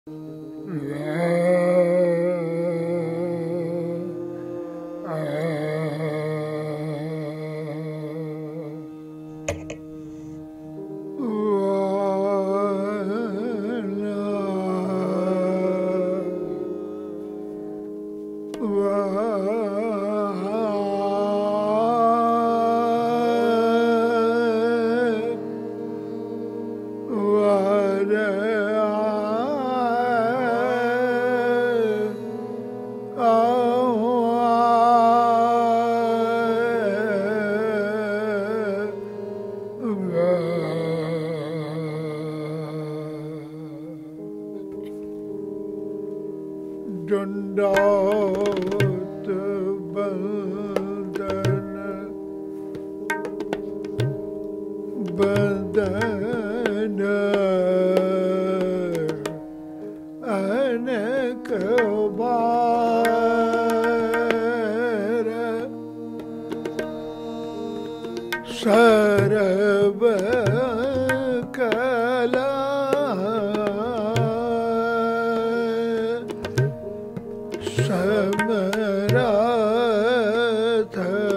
दंडोत बंदन बंदन अनेक बार सर्व कला समरथ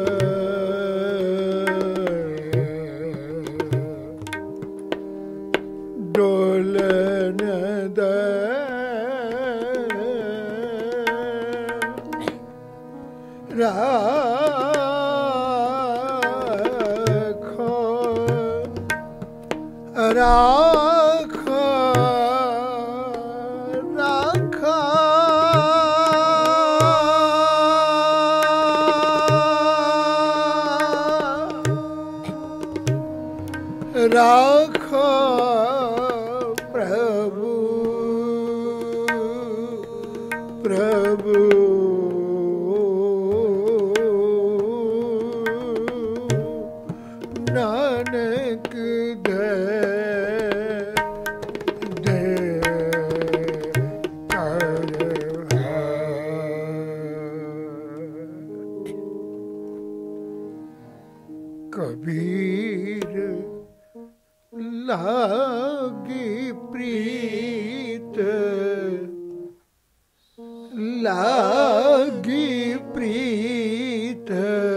डोलन दे राखो राखो राखो राखो प्रभु प्रभु नानक दे दे कर कबीर लागी प्रीत लागी प्रीत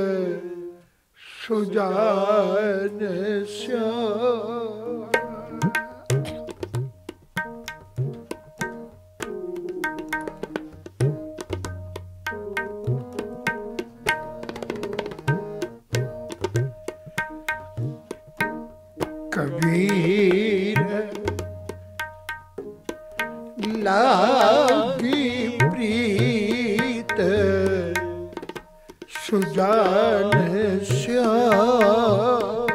सुजान श्याम कबीर लागी प्रीत सुजान श्याम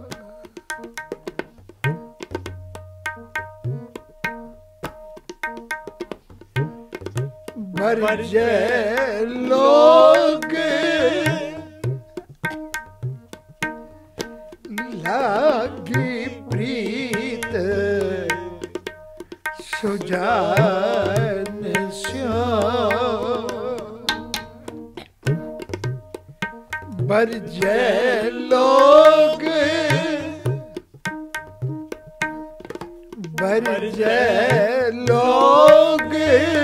बरजे लोग लागी प्रीत सुजान श्याम बरजे लोग बरजे लोग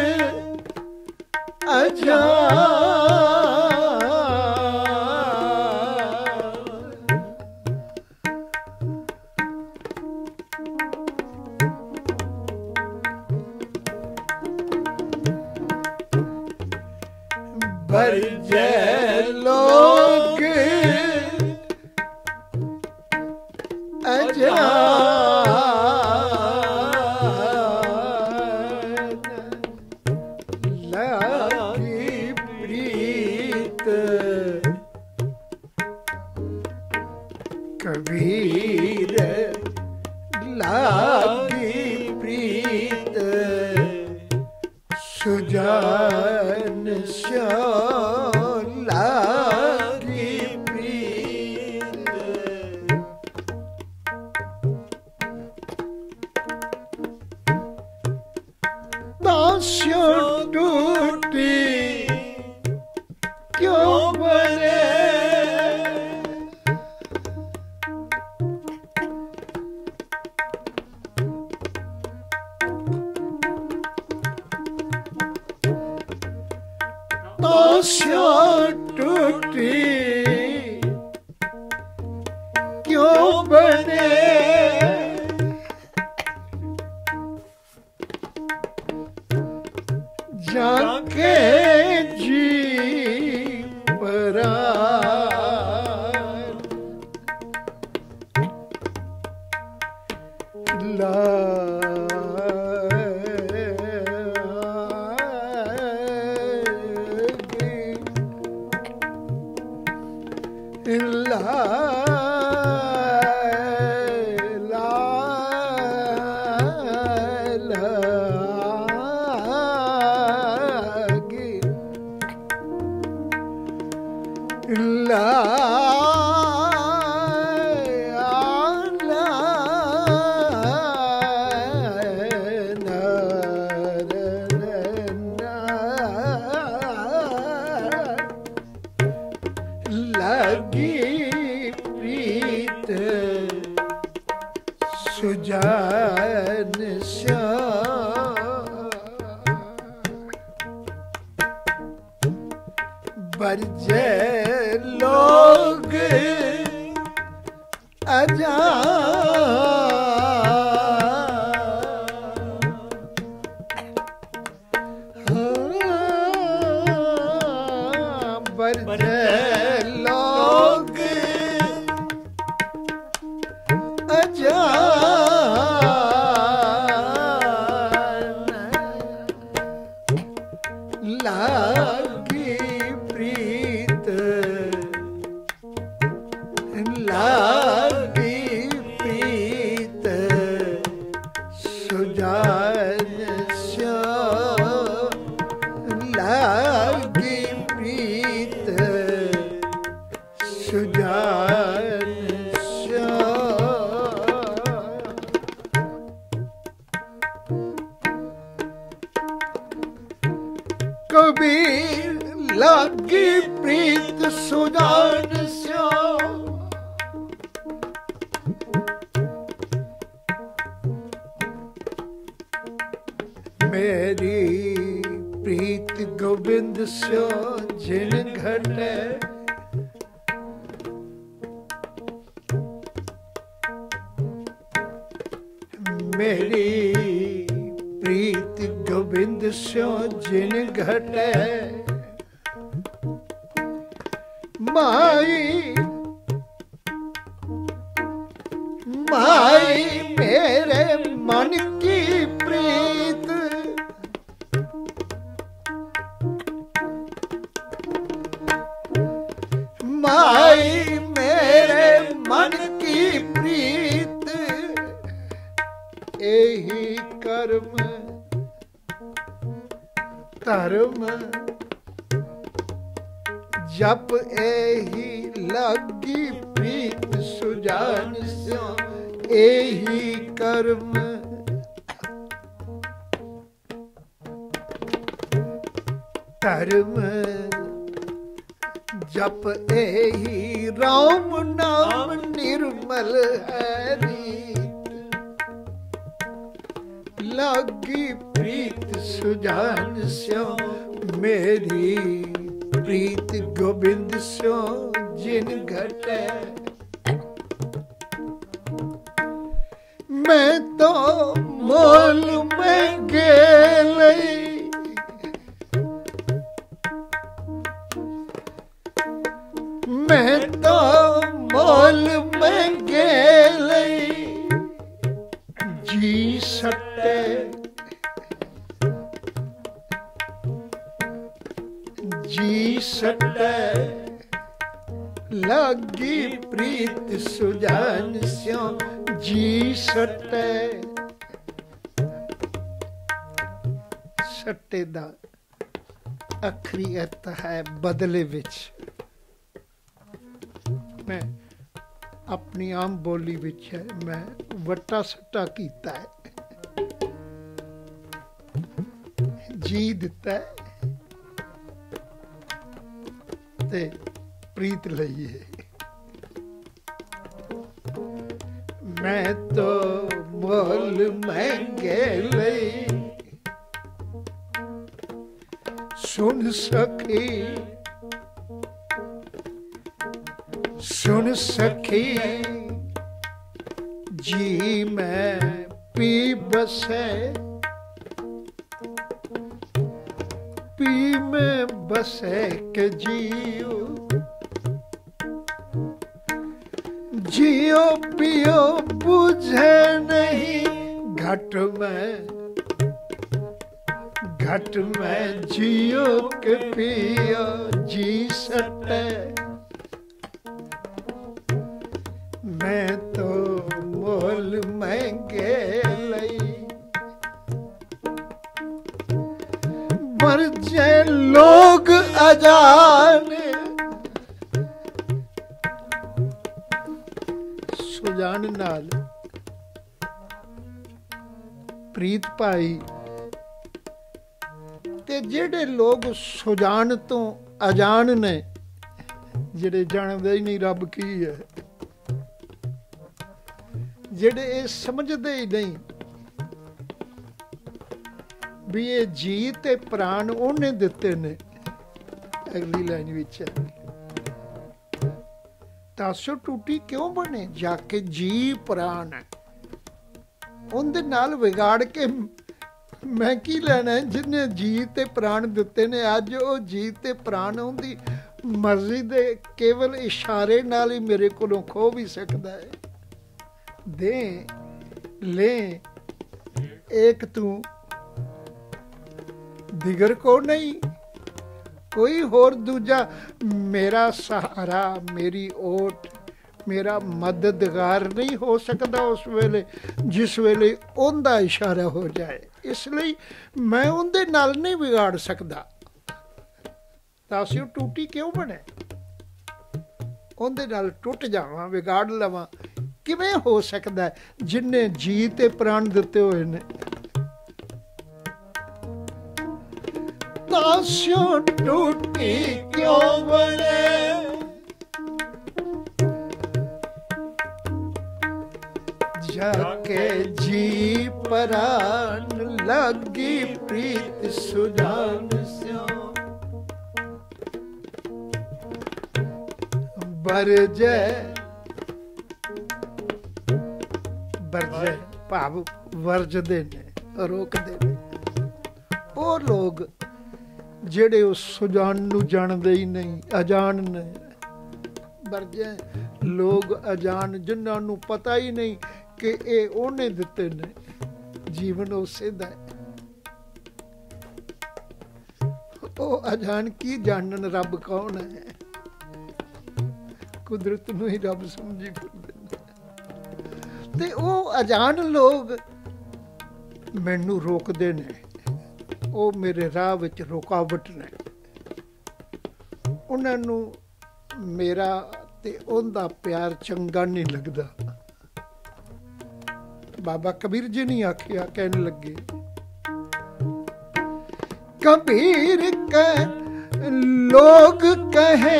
बरजे लोग अजान लागी प्रीत कबीर लागी प्रीत सुजान श्याम लागी प्रीत बांसुरी टूटी क्यों बने स्यों टूटी क्यों बने जाके जी परान सुजान बरजे लोग बरजे लोग लागी प्रीत सुजान लागी प्रीत सुजान कबीर लागी प्रीत सुजान मेरी प्रीत गोविंद स्यो जिन घटे मेरी प्रीत गोविंद स्यो जिन घटे माई माई मेरे मन की प्रीत माई मेरे मन की प्रीत यही कर्म धर्म जप यही लगी प्रीत सुजान स्यों यही कर्म धर्म जप यही राम नाम निर्मल है रीत लगी प्रीत सुजान स्यों मेरी प्रीत गोविंद स्यों जिन घटे मैं तो मोल में गेलई मैं तो मोल में गेलई जी सटे लगी प्रीत सुजान स्यों जी सटे सटे दा अखरी अर्थ है बदले विच मैं अपनी आम बोली विच है मैं वट्टा सट्टा कीता है जी दिता है ते प्रीत लईए मैं तो मोल महंगे लई सुन सखी सुन सखी जी मैं पी बसे पी में बसे के जियो जियो पियो बुझे नहीं घट में जियो के पियो जी सटे मैं तो मोल महंगे लई मर जे लोग अजाने सुजान नाल प्रीत पाई ते जेड़े लोग सुजान तो अजान ने जेड़े जानदे ही नहीं रब की है जेड़े ये समझदे ही नहीं भी ये जी ते प्राण उन्हें दिते ने अगली लाइन विच तासो टूटी क्यों बने जाके जी प्राण है उनदे नाल विगाड़ के मैं की लेना है जिन्हें जी ते प्राण दिते ने अज वो जी ते प्राण उनदी मर्जी दे केवल इशारे नाल ही मेरे कोलों खो भी सकता है दे ले एक तू दिगर को नहीं कोई होर दूजा मेरा सहारा मेरी ओट मेरा मददगार नहीं हो सकता उस वेले जिस वेले उनका इशारा हो जाए इसलिए मैं उनके नाल नहीं बिगाड़ सकता तां टूटी क्यों बने उनके नाल टुट जावां बिगाड़ लवां किवें हो सकता है जिन्हें जी ते प्राण दिते हुए ने तां टूटी क्यों बने जाके जी परान लगी प्रीत सुजान स्यो बरजे भाव वर्जदे ने रोकदे ने वो लोग जेड़े उस सुजान नू जानदे ही नहीं अजान ने बरजे लोग अजान जिन्हां नू पता ही नहीं कि ये उन्हें दिते ने जीवन उसे दा ओ अजान की जानन रब कौन है कुदरत नू ही रब समझी फिरदे ते ओ अजान लोग मैनू रोकदे ने ओ मेरे राह विच रुकावट ने उन्हां नू मेरा ते उनदा प्यार चंगा नहीं लगदा बाबा कबीर जी नहीं आखिया कहने लगे कबीर के लोग कहे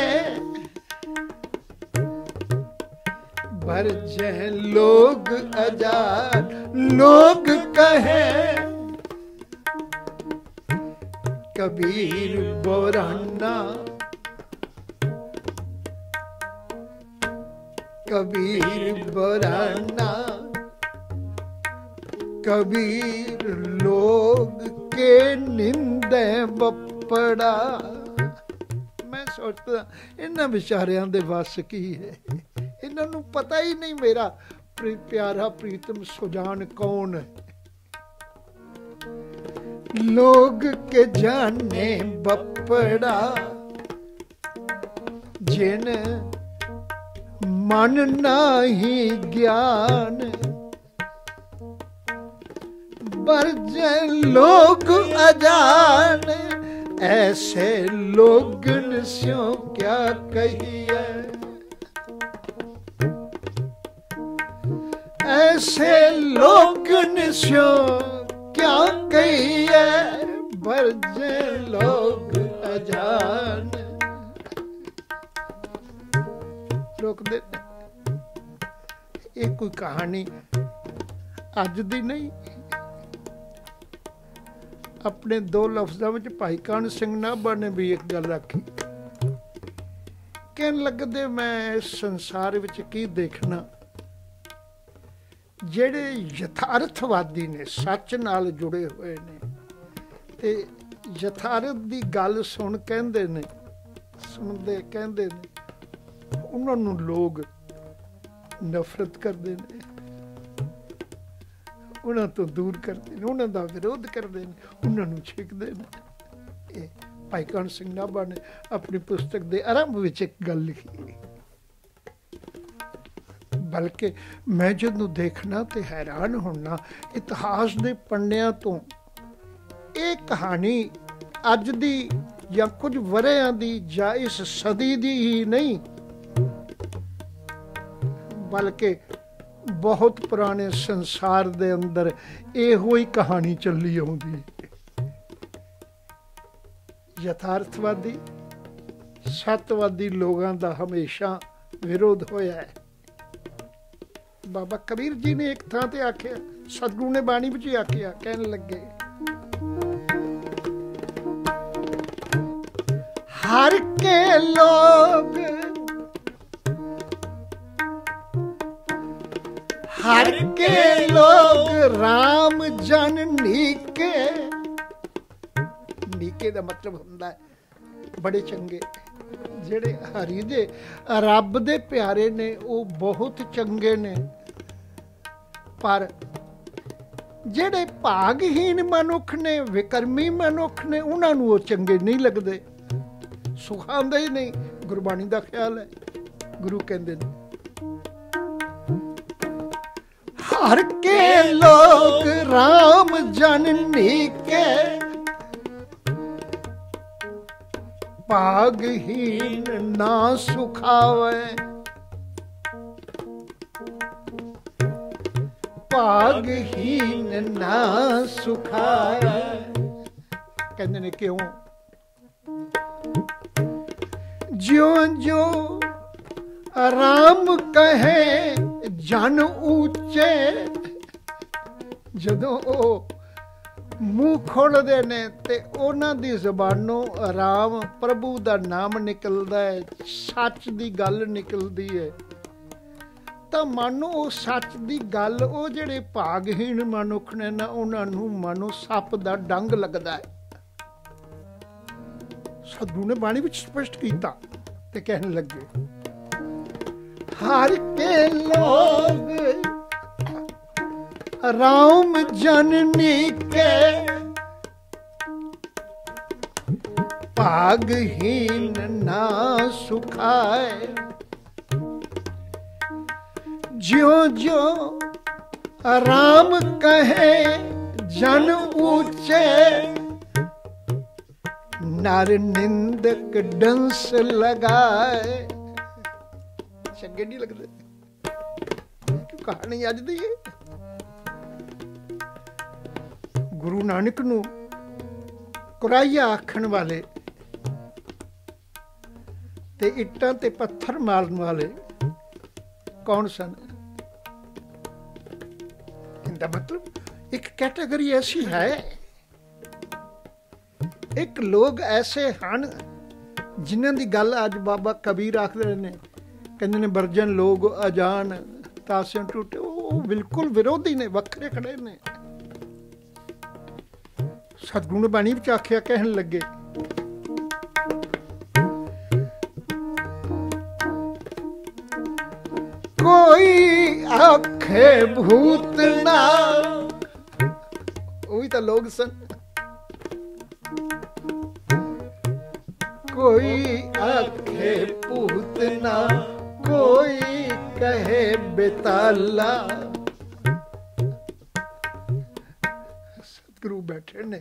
बरजे लोग अजान लोग कहे कबीर बोराना कबीर बोराना कबीर लोग के निंदे बपड़ा मैं सोचता इन्हां बेचारियां दे वस की है इन्हां नूं पता ही नहीं मेरा प्यारा प्रीतम सुजान कौन है लोग के जाने बपड़ा जिन मन नाही ज्ञान बरजे लोग अजान ऐसे लोगन स्यों क्या कहिए ऐसे लोगन स्यों क्या कहिए बरजे लोग अजान रोक दे ये कोई कहानी अज दी नहीं अपने 2 लफ्ज़ां विच भाई कान सिंह नाभा ने भी एक गल आखी, कहन लगदे मैं इस संसार विच की देखना, ਜਿਹੜੇ यथार्थवादी ने सच नाल जुड़े हुए ने ते यथार्थ दी गल सुन कहंदे ने, सुनदे कहंदे ने, उन्हां नूं लोग नफरत करदे ने, उन्हां तो दूर करदे ने, उन्हां दा विरोध करदे ने, उन्हां नूं छेकदे ने। ये भाई कान सिंह नाभा ने अपनी पुस्तक दे आरंभ विच एक गल लिखी। बल्कि मैं जदों देखना तो हैरान होना, इतिहास के पन्नियां तो ये कहानी अज दी या कुछ वरियां दी या इस सदी दी ही नहीं, बल्कि बहुत पुराने संसार दे अंदर इहो ही कहानी चली आउंदी। यथार्थवादी सत्यवादी लोगों का हमेशा विरोध होया है। बाबा कबीर जी ने एक थां ते आख्या, सतगुरु ने बाणी विच आख्या, कहन लगे हर के लोग, हर के लोग राम जन नीके, नीके दा मतलब हुंदा है बड़े चंगे, ਜਿਹੜੇ ਹਰੀ ਦੇ ਰੱਬ ਦੇ ਪਿਆਰੇ ਨੇ ਉਹ ਬਹੁਤ ਚੰਗੇ ਨੇ, ਪਰ ਜਿਹੜੇ ਭਾਗਹੀਨ ਮਨੁੱਖ ਨੇ, ਵਿਕਰਮੀ ਮਨੁੱਖ ਨੇ, ਉਹਨਾਂ ਨੂੰ ਉਹ ਚੰਗੇ ਨਹੀਂ ਲੱਗਦੇ, ਸੁਖਾਉਂਦੇ ਹੀ ਨਹੀਂ। ਗੁਰਬਾਣੀ ਦਾ ਖਿਆਲ ਹੈ, ਗੁਰੂ ਕਹਿੰਦੇ ਨੇ ਹਰ ਕੇ ਲੋਕ ਰਾਮ ਜਨ ਨੀਕੇ, भागहीन ना सुखावे, भागहीन ना सुखावे। कहते ने क्यों? ज्यों ज्यों राम कहे जन ऊंचे, जदों ओ मूँह खोलते ने ते उन्हां दी ज़बानों राम प्रभु दा नाम निकलदा है, सच दी गल निकलदी है, तां मानो वो सच दी गल वो जिहड़े भागहीन मनुख ने ना, उन्हां नूं मानो सप दा डंग लगदा है। सतगुरु ने बाणी विच स्पष्ट कीता ते कहन लगे हर के लोग राम जननी के, भागहीन ना सुखाए, ज्यों ज्यों राम कहे जन ऊंचे, नर निंदक डंस लगाए। चंगे नहीं लगते? कहानी अज दी है। गुरु नानक नूं कुराइया आखण वाले ते इट्टां ते पत्थर मारन वाले कौन सन? इनका मतलब एक कैटेगरी ऐसी है, एक लोग ऐसे हैं जिन्हां दी गल अज बाबा कबीर आखदे ने, कहंदे ने बरजन लोग अजान तासियां टूटे, वो बिल्कुल विरोधी ने, वखरे खड़े ने। सतगुरु ने बाणी विच आख्या, कहन लगे कोई आखे भूत ना, वही तो लोग सन, कोई आखे भूत ना, कोई कहे बेताला। सतगुरु बैठे ने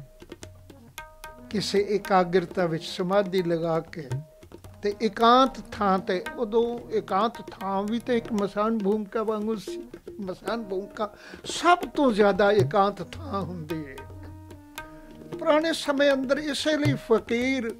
किसी एकाग्रता विच समाधि लगा के ते एकांत थां ते, उदों एकांत थां भी तो एक मसान भूमिका वांगू सी। मसान भूमिका सब तो ज्यादा एकांत थां हुंदी है। पुराने समय अंदर इसे लिए फकीर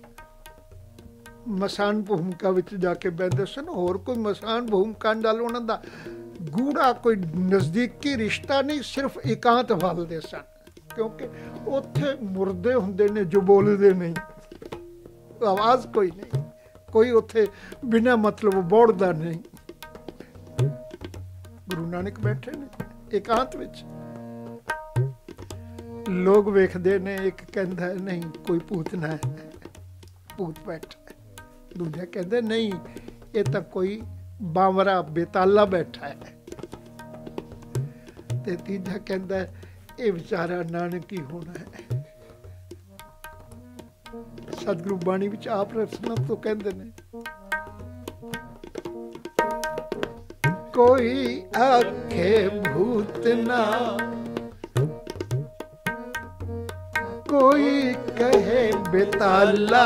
मसान भूमिका विच जाके बहते सन, होर कोई मसान भूमिका नाल उन्हां दा गूढ़ा कोई नज़दीकी रिश्ता नहीं, सिर्फ एकांत वालदे सन। क्योंकि उत्थे मुर्दे हुंदे ने जो बोलते नहीं, आवाज़ कोई नहीं, कोई उत्थे बिना मतलब बोड़दा नहीं। गुरु नानक बैठे ने एकांत विच, लोग वेखदे ने, एक कहंदा है नहीं कोई भूतना है, भूत बैठा है, दूजा कहंदा नहीं ये तो कोई बावरा बेताला बैठा है, ते तीजा कहंदा ये बेचारा नानक ही होना है। सतगुरु बाणी विच आप रसना तो कहंदे ने, कोई आखे भूतना, कोई कहे बेताला,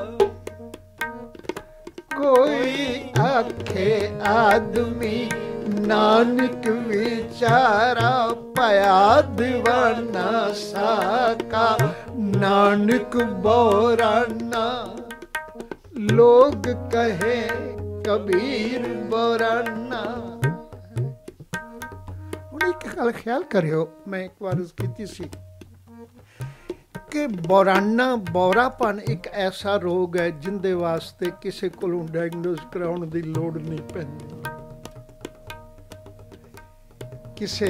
कोई आखे आदमी, नानक विचारा पाया दीवाना साका, नानक बोराना, लोग कहे कबीर बोराना। एक गल ख्याल करियो, मैं एक बार की सी कि बोराना बोरापन एक ऐसा रोग है जिंदे वास्ते किसी को डायग्नोज कराउण दी लोड़ नहीं पैंदी, किसी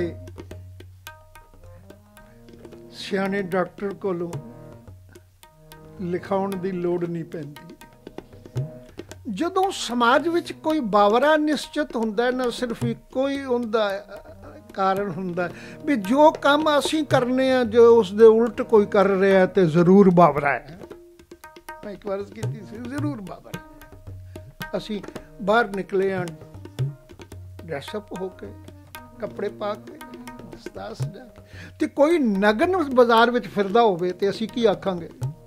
सियाने डॉक्टर कोलों लिखाउण दी लोड़ नहीं पैंदी। जदों समाज विच कोई बावरा निश्चित हुंदा है, ना सिर्फ इक्को ही हुंदा कारण हुंदा भी जो काम असीं करने आ जो उसदे उल्ट कोई कर रहा है तो जरूर बावरा है। मैं एक बार की जरूर बावरा है। असीं बाहर निकले हैं ड्रेसअप होके, कपड़े पा के, दस्तार सजा के, ते कोई नगन बाजार विच फिरदा होवे ते असीं की आखांगे,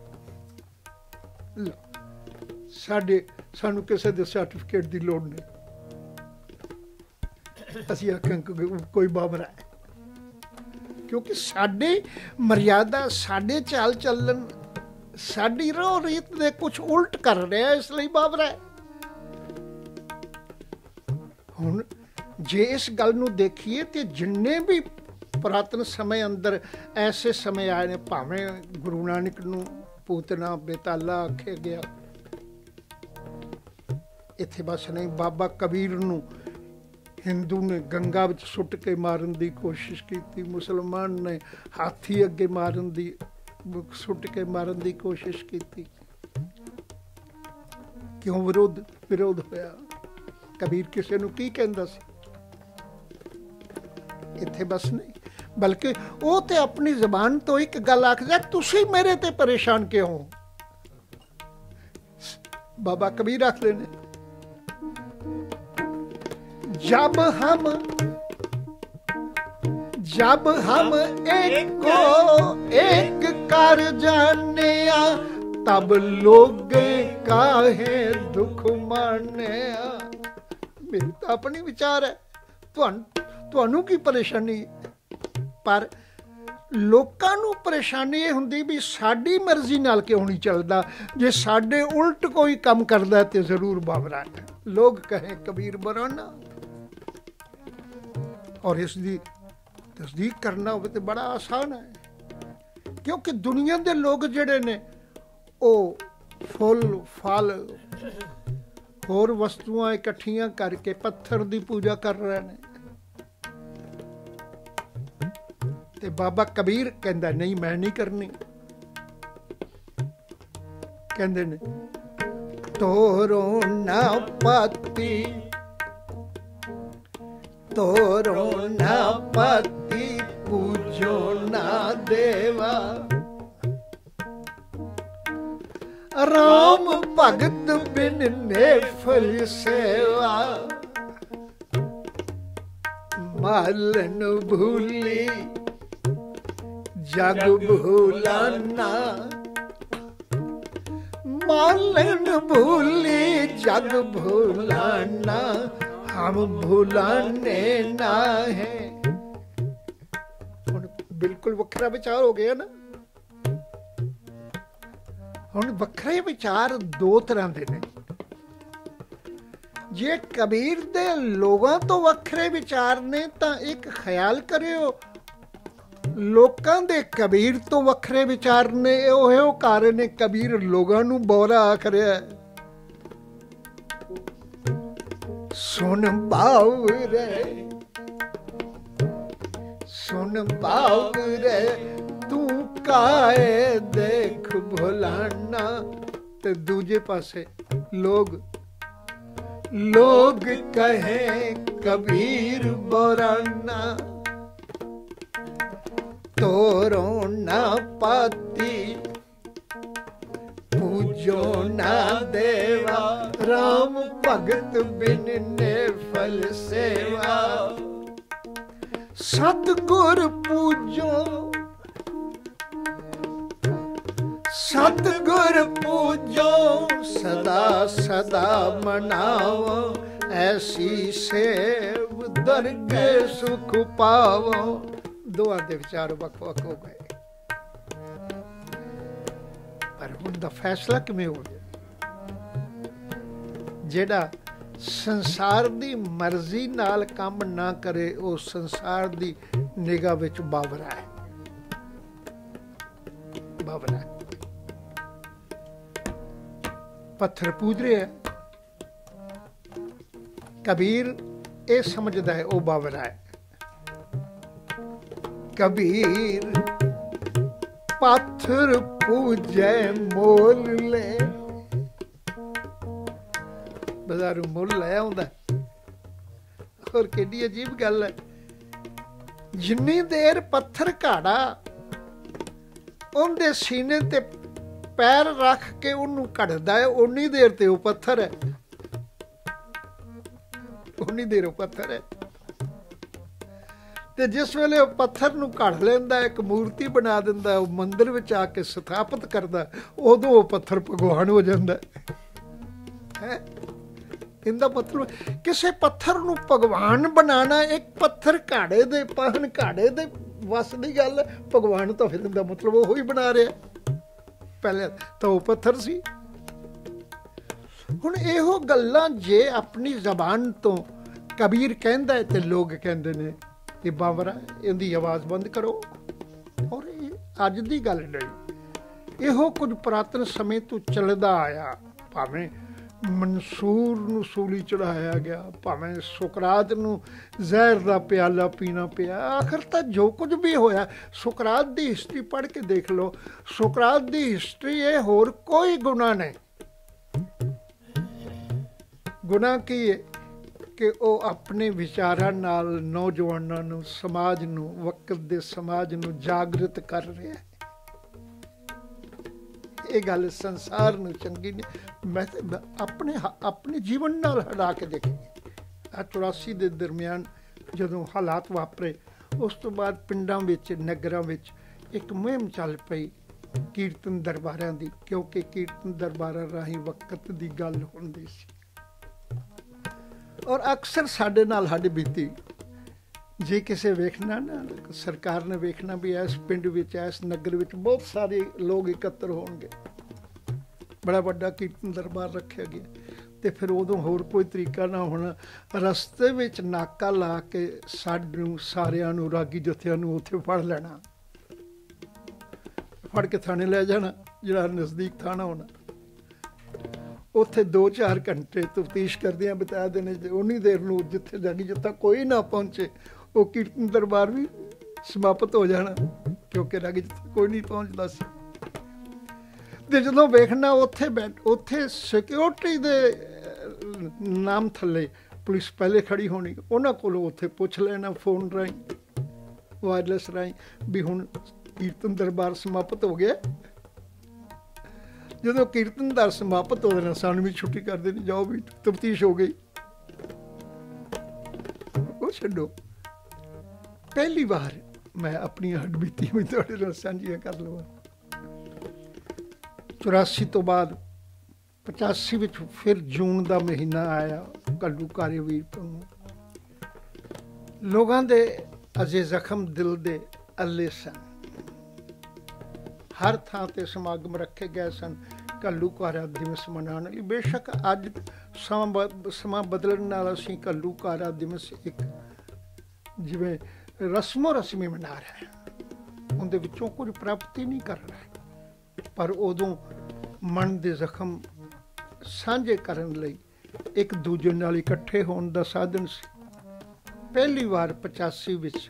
सानू किसी दे सर्टिफिकेट की लोड़ नहीं, असीं आखांगे कोई बावरा है, क्योंकि साडे मर्यादा, साडे चाल चलन, साडी रोह रीत दे कुछ उल्ट कर रहा है, इसलिए बावरा है। हुण जे इस गल नूं देखिए तो जिन्ने भी पुरातन समय अंदर ऐसे समय आए ने, भावें गुरु नानक नूं पूतना बेताला आखे गया, इत्थे बस नहीं, बाबा कबीर नूं हिंदू ने गंगा विच सुट के मारन की कोशिश की, मुसलमान ने हाथी अगे मारन दी सुट के मारन की कोशिश की, क्यों विरोध होया? कबीर किसी नूं की कहंदा सी? इत्थे बस नहीं, बल्कि वो ते अपनी जबान तो एक गल आखदा, तुसी मेरे ते परेशान क्यों हो? बाबा कबीर आखदे ने, जब हम एक को एक कर जाने, तब लोग काहे दुख माने। मेरी तो अपनी विचार है, तुहानू की परेशानी, पर लोकां नू परेशानी ये हुंदी भी साडी मर्जी नाल क्यों नहीं चलदा, जे साडे उल्ट कोई काम करदा ते जरूर बावरा है। लोग कहें कबीर बराना, और इसकी तस्दीक करना हो तो बड़ा आसान है, क्योंकि दुनिया के लोग जिहड़े ने वो फुल फल होर वस्तुआं इकट्ठियां करके पत्थर की पूजा कर रहे हैं, ते बाबा कबीर कहंदा नहीं मैं नहीं करनी, कहंदे ने तोरो ना पाती, तोरो ना पाती, पूजो ना देवा, राम भगत बिन नेफल सेवा, मालन भूली जग भूलाना, मालन भूली जग भूलाना, हम भूलाने ना है। बिल्कुल वखरा विचार हो गया ना। हुण वखरे विचार दो तरह के ने, जे कबीर दे लोगों तो वखरे विचार ने तो एक ख्याल करियो लोकां दे कबीर तो वखरे विचार ने। ओहो कारण ने कबीर लोगां नूं बोरा आख रहा है। सुन बावरे, सुन बावरे, तू काए देख भुलाना। ते दूजे पासे लोग कहे कबीर बोराना। तोरो ना पाती पूजो ना देवा, राम भगत बिन ने फल सेवा। सतगुर पूजो, सतगुर पूजो, सदा सदा मनाओ। ऐसी सेव दरगे सुख पावो। दोआं दे विचार वख वख हो गए, पर हुण दा फैसला किवें हो गया? जेड़ा संसार दी मर्जी नाल काम ना करे, वो संसार दी निगाह विच बावरा है, बावरा है। पत्थर पूज रहे है, कबीर ये समझदा है वो बावरा है। कबीर पत्थर पूजे मोल ले, बाजारों मुल लै आउंदा। और किड्डी अजीब गल है, जिन्नी देर पत्थर घाड़ा उनके सीने ते पैर रख के उन्नू घड़दा है, उन्नी देर ते वो पत्थर है, उन्नी देर वो पत्थर है। ते जिस वेले वो पत्थर नू घड़ लेंदा, एक मूर्ति बना दिंदा, वो मंदिर विच आके स्थापित करदा, उदों वो पत्थर भगवान हो जांदा है। इनदा मतलब किसी पत्थर नू भगवान बनाना, एक पत्थर घाड़े दे पाहन घाड़े दे वस दी गल, भगवान तो फिर इनदा मतलब वो ही बना रहा। पहले तो वो पत्थर सी। हुण इहो गल्लां जे अपनी जबान तो कबीर कहंदा है ते लोग कहंदे ने कि बावरा, इहदी आवाज़ बंद करो। और अज दी गल नहीं, इहो कुछ पुरातन समय तो चलदा आया। भावें मंसूर नूं सूली चढ़ाया गया, भावें सुकरात नूं जहर दा प्याला पीना पिया, आखिर तां जो कुछ भी होया, सुकरात दी हिस्ट्री पढ़ के देख लो। सुकरात दी हिस्ट्री है, होर कोई गुनाह नहीं। गुनाह की है कि वो अपने विचारां नाल नौजवानां नूं, समाज नूं, वक्त दे समाज नूं जागृत कर रहा है। ये गल संसार नूं चंगी नहीं। मैं अपने जीवन नाल हटा के देखी। 84 दे दरमियान जदों हालात वापरे, उस तो बाद पिंडां विच, नगरां विच एक मुहिम चल पई कीर्तन दरबारां दी, क्योंकि कीर्तन दरबारां राहीं वक्त दी गल हुंदी सी। और अक्सर साडे नाल साडी बीती, जे किसे वेखना ना, सरकार ने वेखना भी इस पिंड विच, इस नगर विच बहुत सारे लोग इकट्ठे होणगे, बड़ा वड्डा कीर्तन दरबार रखा गया। तो फिर उदों होर कोई तरीका ना होना, रस्ते विच नाका ला के सानूं सारिआं नूं, रागी जत्थिआं नूं उत्थे फड़ लेना, फड़ के थाने लै जाना, जिहड़ा नज़दीक थाना होना। उत्थे 2-4 घंटे तफ्तीश करदियां बिता देने। उन्नी देर नूं जिथे जागी जिथा कोई ना पहुंचे, वो कीर्तन दरबार भी समाप्त हो जाना, क्योंकि रागी जिथे कोई नहीं पहुंचता सी। ते जदों वेखना उत्थे सिक्योरिटी दे नाम थल्ले पुलिस पहले खड़ी होनी, उन्हां कोलों उत्थे पुछ लेना फोन राहीं, वायरलैस राहीं भी हुण कीर्तन दरबार समाप्त हो गया। जो कीर्तन दर समाप्त हो जाना, सानू भी छुट्टी कर देनी, जाओ भी तफ्तीश हो गई। वो छड्डो, पहली बार मैं अपनी हडबीती भी तुहाडे नाल सांझियां कर लवां। 84 तो बाद 85 विच फिर जून का महीना आया, घल्लूघारे वीर लोगों के अजे जख्म दिल दे अल्ले सन। हर थां ते समागम रखे गए सन घल्लूघारा दिवस मनाने लई। बेशक अज समा बदलण नाल असीं घल्लूघारा दिवस एक जिवें रस्मो रस्मी मना रहे हैं, ਉਹਦੇ ਵਿੱਚੋਂ ਕੁਝ ਪ੍ਰਾਪਤੀ ਨਹੀਂ ਕਰਨਾ ਹੈ। ਪਰ ਉਦੋਂ ਮਨ ਦੇ ਜ਼ਖਮ ਸਾਂਝੇ ਕਰਨ ਲਈ ਇੱਕ ਦੂਜੇ ਨਾਲ ਇਕੱਠੇ ਹੋਣ ਦਾ ਸਾਧਨ ਸੀ। ਪਹਿਲੀ ਵਾਰ 85 ਵਿੱਚ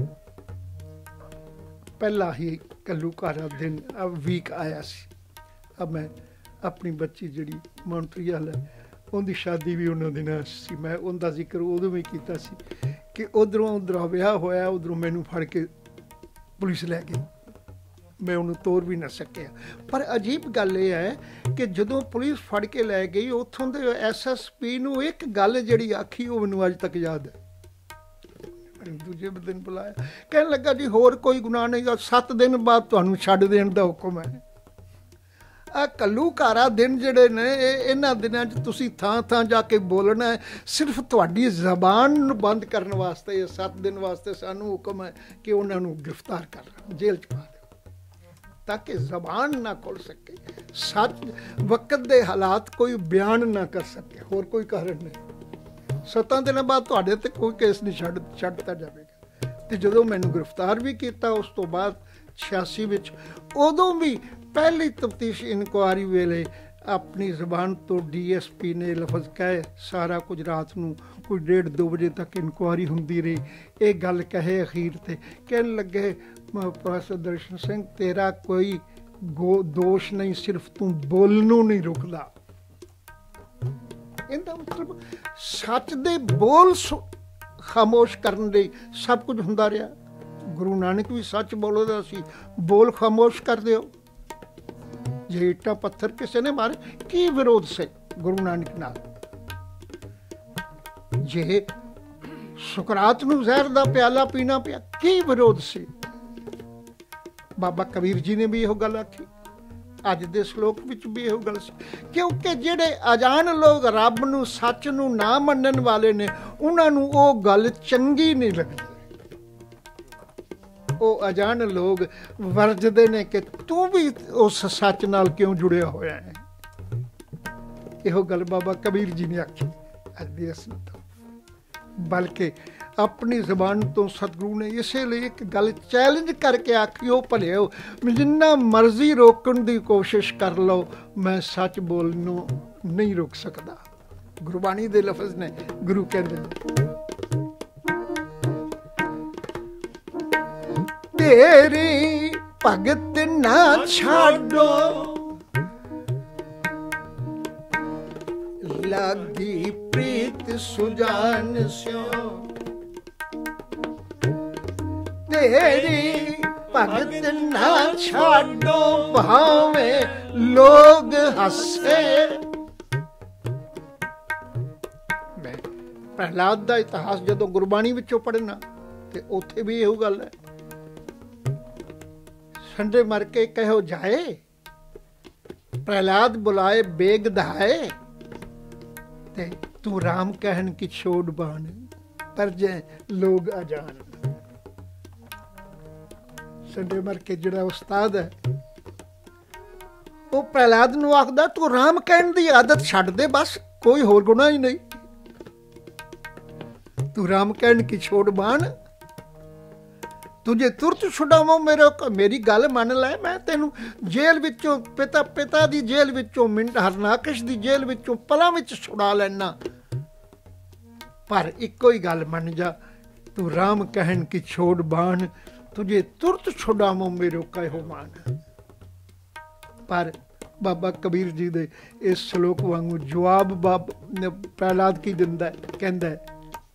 ਪਹਿਲਾ ਹੀ ਘੱਲੂਘਾਰਾ ਦਿਨ ਵੀਕ ਆਇਆ ਸੀ। ਮੈਂ ਆਪਣੀ ਬੱਚੀ ਜਿਹੜੀ ਮੌਂਟਰੀਅਲ ਹੈ ਉਹਦੀ ਸ਼ਾਦੀ ਵੀ ਉਹਨਾਂ ਦੇ ਨਾਲ ਸੀ। ਮੈਂ ਉਹਦਾ ਜ਼ਿਕਰ ਉਦੋਂ ਵੀ ਕੀਤਾ ਸੀ ਕਿ ਉੱਧਰੋਂ ਵਿਆਹ ਹੋਇਆ, ਉੱਧਰੋਂ ਮੈਨੂੰ ਫੜ ਕੇ ਪੁਲਿਸ ਲੈ ਗਈ, ਮੈਂ ਉਹਨੂੰ ਤੋਰ ਵੀ ਨਾ ਸਕਿਆ। ਪਰ ਅਜੀਬ ਗੱਲ ਇਹ ਹੈ ਕਿ ਜਦੋਂ ਪੁਲਿਸ ਫੜ ਕੇ ਲੈ ਗਈ, ਉੱਥੋਂ ਦੇ SSP ਨੂੰ ਇੱਕ ਗੱਲ ਜਿਹੜੀ ਆਖੀ ਉਹ ਮੈਨੂੰ ਅੱਜ ਤੱਕ ਯਾਦ ਹੈ। ਦੂਜੇ ਦਿਨ ਬੁਲਾਇਆ, ਕਹਿਣ ਲੱਗਾ ਜੀ ਹੋਰ ਕੋਈ ਗੁਨਾਹ ਨਹੀਂ, 7 ਦਿਨ ਬਾਅਦ ਤੁਹਾਨੂੰ ਛੱਡ ਦੇਣ ਦਾ ਹੁਕਮ ਹੈ। ਆਹ ਘੱਲੂਘਾਰਾ ਦਿਨ ਜਿਹੜੇ ਨੇ ਇਹਨਾਂ ਦਿਨਾਂ 'ਚ ਤੁਸੀਂ ਥਾਂ ਥਾਂ ਜਾ ਕੇ ਬੋਲਣਾ ਹੈ, ਸਿਰਫ ਤੁਹਾਡੀ ਜ਼ਬਾਨ ਨੂੰ ਬੰਦ ਕਰਨ ਵਾਸਤੇ। ਇਹ 7 ਦਿਨ ਵਾਸਤੇ ਸਾਨੂੰ ਹੁਕਮ ਹੈ ਕਿ ਉਹਨਾਂ ਨੂੰ ਗ੍ਰਿਫਤਾਰ ਕਰ ਲਓ, ਜੇਲ੍ਹ 'ਚ ਪਾ ਦਿਓ, ਤਾਂ ਕਿ ਜ਼ਬਾਨ ਨਾ ਖੁੱਲ ਸਕੇ, ਸੱਚ ਵਕਤ ਦੇ ਹਾਲਾਤ ਕੋਈ ਬਿਆਨ ਨਾ ਕਰ ਸਕੇ। ਹੋਰ ਕੋਈ ਕਾਰਨ ਨਹੀਂ। 7 ਦਿਨਾਂ ਬਾਅਦ ਤੁਹਾਡੇ ਤੇ ਕੋਈ ਕੇਸ ਨਹੀਂ ਛੱਡਤਾ ਜਾਵੇਗਾ। ਤੇ ਜਦੋਂ ਮੈਨੂੰ ਗ੍ਰਿਫਤਾਰ ਵੀ ਕੀਤਾ, ਉਸ ਤੋਂ ਬਾਅਦ 86 ਵਿੱਚ, ਉਦੋਂ ਵੀ ਪਹਿਲੀ ਤਫਤੀਸ਼ ਇਨਕੁਆਰੀ ਵੇਲੇ ਆਪਣੀ ਜ਼ਬਾਨ ਤੋਂ DSP ਨੇ ਲਫ਼ਜ਼ ਕਹੇ, ਸਾਰਾ ਕੁਝ ਰਾਤ ਨੂੰ ਕੋਈ 1:30-2 ਵਜੇ ਤੱਕ ਇਨਕੁਆਰੀ ਹੁੰਦੀ ਰਹੀ। ਇਹ ਗੱਲ ਕਹੇ ਅਖੀਰ ਤੇ ਕਹਿਣ ਲੱਗੇ, ਪ੍ਰੋਫੈਸਰ ਦਰਸ਼ਨ ਸਿੰਘ ਤੇਰਾ ਕੋਈ ਦੋਸ਼ ਨਹੀਂ, ਸਿਰਫ ਤੂੰ ਬੋਲਣ ਨੂੰ ਨਹੀਂ ਰੁਕਦਾ। ਇਹਦਾ ਮਤਲਬ ਸੱਚ ਦੇ ਬੋਲ ਖਾਮੋਸ਼ ਕਰਨ ਲਈ ਸਭ ਕੁਝ ਹੁੰਦਾ ਰਿਹਾ। ਗੁਰੂ ਨਾਨਕ ਵੀ ਸੱਚ ਬੋਲਦਾ ਸੀ, ਬੋਲ ਖਾਮੋਸ਼ ਕਰ ਦਿਓ। ਜੇ ਇੱਟਾਂ ਪੱਥਰ ਕਿਸੇ ਨੇ ਮਾਰੇ, ਕੀ ਵਿਰੋਧ ਸੀ ਗੁਰੂ ਨਾਨਕ ਨਾਲ? ਜੇ ਸੁਕਰਾਤ ਨੂੰ ਜ਼ਹਿਰ ਦਾ ਪਿਆਲਾ ਪੀਣਾ ਪਿਆ, ਕੀ ਵਿਰੋਧ ਸੀ? ਬਾਬਾ ਕਬੀਰ ਜੀ ਨੇ ਵੀ ਇਹੋ ਗੱਲ ਆਖੀ, ਅੱਜ ਦੇ ਸ਼ਲੋਕ ਵਿੱਚ ਵੀ ਇਹੋ ਗੱਲ ਸੀ। ਕਿਉਂਕਿ ਜਿਹੜੇ ਅਜਾਣ ਲੋਕ ਰੱਬ ਨੂੰ, ਸੱਚ ਨੂੰ ਨਾ ਮੰਨਣ ਵਾਲੇ ਨੇ, ਉਹਨਾਂ ਨੂੰ ਉਹ ਗੱਲ ਚੰਗੀ ਨਹੀਂ ਲੱਗਦੀ। ਉਹ ਅਜਾਣ ਲੋਕ ਵਰਜਦੇ ਨੇ ਕਿ ਤੂੰ ਵੀ ਉਸ ਸੱਚ ਨਾਲ ਕਿਉਂ ਜੁੜਿਆ ਹੋਇਆ ਹੈ। ਇਹੋ ਗੱਲ ਬਾਬਾ ਕਬੀਰ ਜੀ ਨੇ ਆਖੀ ਅੱਜ ਦੀ ਅਸਲ ਤੋਂ। ਬਲਕਿ ਆਪਣੀ ਜ਼ਬਾਨ ਤੋਂ ਸਤਿਗੁਰੂ ਨੇ ਇਸੇ ਲਈ ਇੱਕ ਗੱਲ ਚੈਲੰਜ ਕਰਕੇ ਆਖੀ, ਉਹ ਭਲਿਓ ਜਿੰਨਾ ਮਰਜ਼ੀ ਰੋਕਣ ਦੀ ਕੋਸ਼ਿਸ਼ ਕਰ ਲਓ, ਮੈਂ ਸੱਚ ਬੋਲਣੋਂ ਨਹੀਂ ਰੋਕ ਸਕਦਾ। ਗੁਰਬਾਣੀ ਦੇ ਲਫ਼ਜ਼ ਨੇ, ਗੁਰੂ ਕਹਿੰਦੇ ਨੇ, ਤੇਰੀ ਭਗਤ ਨਾ ਛਾਡੋ ਲਾਗੀ ਪ੍ਰੀਤ ਸੁਜਾਨ ਸਿਓ, ਤੇਰੀ ਭਗਤ ਨਾ ਛਾਡੋ ਭਾਵੇਂ ਲੋਗ ਹੱਸੇ। ਮੈਂ ਪ੍ਰਹਿਲਾਦ ਦਾ ਇਤਿਹਾਸ ਜਦੋਂ ਗੁਰਬਾਣੀ ਵਿੱਚੋਂ ਪੜ੍ਹਨਾ ਤੇ ਉੱਥੇ ਵੀ ਇਹੋ ਗੱਲ ਹੈ, ਸੰਡੇ ਮਰ ਕੇ ਕਹਿਓ ਜਾਏ, ਪ੍ਰਹਿਲਾਦ ਬੁਲਾਏ ਬੇਗ ਦਹਾਏ, ਤੇ ਤੂੰ ਰਾਮ ਕਹਿਣ ਕੀ ਛੋੜ ਬਾਣ, ਪਰ ਜੇ ਲੋਗ ਅਜਾਨ। ਸੰਡੇ ਮਰ ਕੇ ਜਿਹੜਾ ਉਸਤਾਦ ਹੈ, ਉਹ ਪ੍ਰਹਿਲਾਦ ਨੂੰ ਆਖਦਾ, ਤੂੰ ਰਾਮ ਕਹਿਣ ਦੀ ਆਦਤ ਛੱਡ ਦੇ, ਬਸ ਕੋਈ ਹੋਰ ਗੁਨਾਹ ਹੀ ਨਹੀਂ, ਤੂੰ ਰਾਮ ਕਹਿਣ ਕੀ ਛੋੜ ਬਾਣ, ਤੁਝੇ ਤੁਰਤ ਛੁਡਾਵਾਂ। ਮੇਰੀ ਗੱਲ ਮੰਨ ਲੈ, ਮੈਂ ਤੈਨੂੰ ਜੇਲ੍ਹ ਵਿੱਚੋਂ, ਪਿਤਾ ਦੀ ਜੇਲ੍ਹ ਵਿੱਚੋਂ, ਹਰਨਾਕਸ਼ ਦੀ ਜੇਲ੍ਹ ਵਿੱਚੋਂ ਪਲਾਂ ਵਿੱਚ ਛੁਡਾ ਲੈਣਾ, ਪਰ ਇੱਕੋ ਹੀ ਗੱਲ ਮੰਨ ਜਾ, ਤੂੰ ਰਾਮ ਕਹਿਣ ਕੀ ਛੋੜ ਬਾਣ, ਤੁਝੇ ਤੁਰਤ ਛੁਡਾਵਾਂ ਮੇਰੋ ਕਹਿਓ ਮਾਨ। ਪਰ ਬਾਬਾ ਕਬੀਰ ਜੀ ਦੇ ਇਸ ਸ਼ਲੋਕ ਵਾਂਗੂ ਜਵਾਬ ਪ੍ਰਹਿਲਾਦ ਕੀ ਦਿੰਦਾ ਹੈ, ਕਹਿੰਦਾ ਹੈ,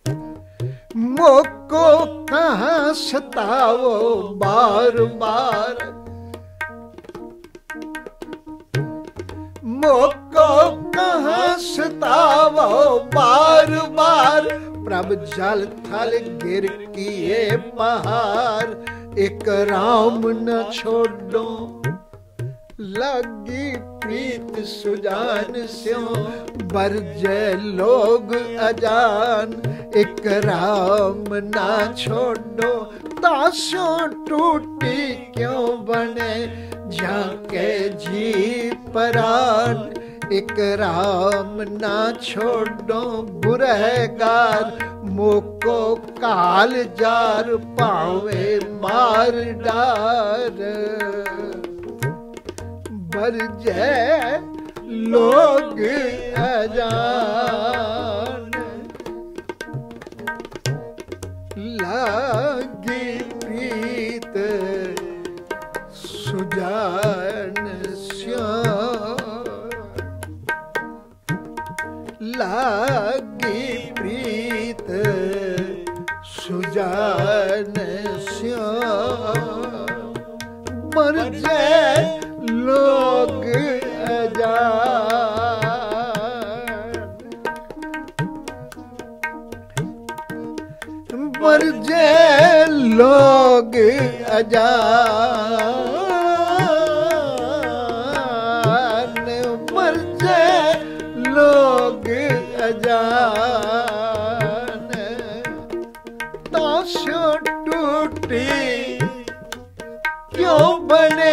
मोको कहाँ सतावो बार बार, मोको कहाँ सतावो बार बार, प्रभ जल थल गिर किए पहाड़, एक राम न छोड़ो लगी प्रीत सुजान स्यों, बरजे लोग अजान, एक राम ना छोड़ो ताशों टूटी क्यों बने, झांके जी परान, एक राम ना छोड़ो गुरहगार, मोको काल जार पावे मार डार। बरजे लोग अजान, लागी प्रीत सुजान श्याम। लागी प्रीत सुजान श्याम। मर जाए लोग अजान, मर जाए लोग अजान, मर जाए लोग अजान। ताशों टूटी क्यों बने,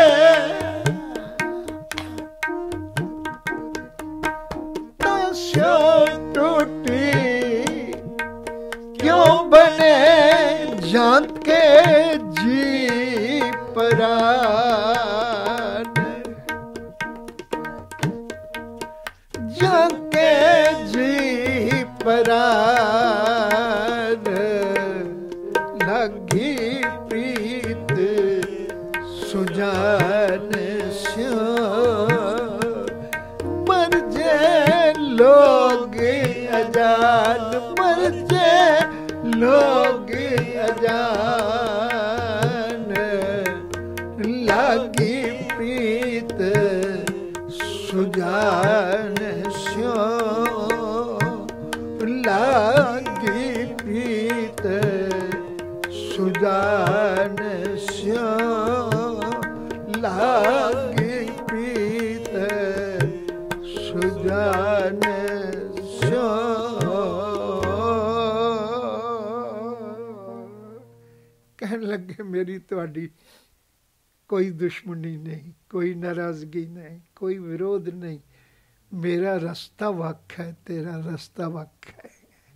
ताशों टूटी क्यों बने, झांके जी परान। झांके जी परान, लगी प्रीत सुजान श्याम। मर जाए लोग अजान, मर जाए लोग अजान। लागी प्रीत सुजान श्याम। लागी प्रीत सुजान श्याम। लागी प्रीत सुजान कहन लगे मेरी तुहाडी कोई दुश्मनी नहीं, कोई नाराजगी नहीं, कोई विरोध नहीं। मेरा रास्ता वख है, तेरा रास्ता वख है।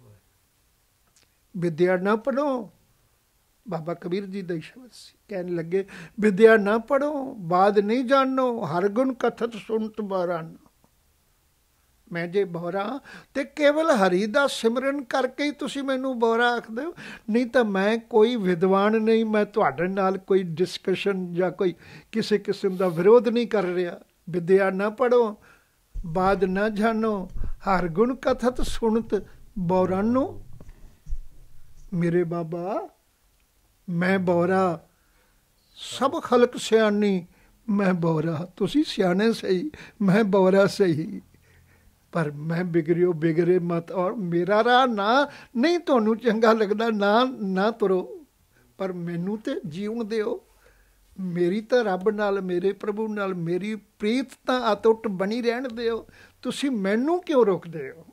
विद्या ना पढ़ो, बाबा कबीर जी दा शब्द सी। कहन लगे विद्या ना पढ़ो, बात नहीं जानो, हर गुण कथत सुनत बारानो। मैं जे बौरा ते केवल हरि दा सिमरन करके ही तुसी मैनू बौरा आखदे हो, नहीं तो मैं कोई विद्वान नहीं, मैं तुहाडे नाल कोई डिस्कशन या कोई किसी किस्म का विरोध नहीं कर रहा। विद्या ना पढ़ो, बात ना जानो, हर गुण कथत सुनत बौरानो। मेरे बाबा मैं बौरा, सब खलक सियानी मैं बौरा। तुसी सियाने सही, मैं बौरा सही, पर मैं बिगड़ियो बिगड़े मत। और मेरा राह ना नहीं तुहानू चंगा लगदा ना ना तुरो, पर मैनू ते जीवन दिओ। मेरी तो रब नाल, मेरे प्रभु नाल मेरी प्रीत तां अटुट बनी रहन दिओ। तुसी मैनू क्यों रोकदे हो।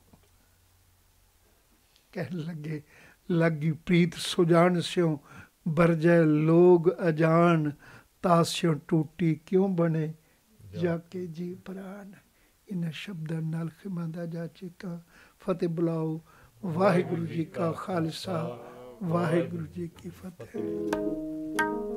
कहन लगे लगी प्रीत सुजान स्यों, बरजै लोग अजान। तास्यों टूटी क्यों बने, जाके जी प्राण। इन्हां शब्दां नाल खिमा दा जाचेका। फतेह बुलाओ। वाहिगुरू जी का खालसा, वाहिगुरू जी की फतेह।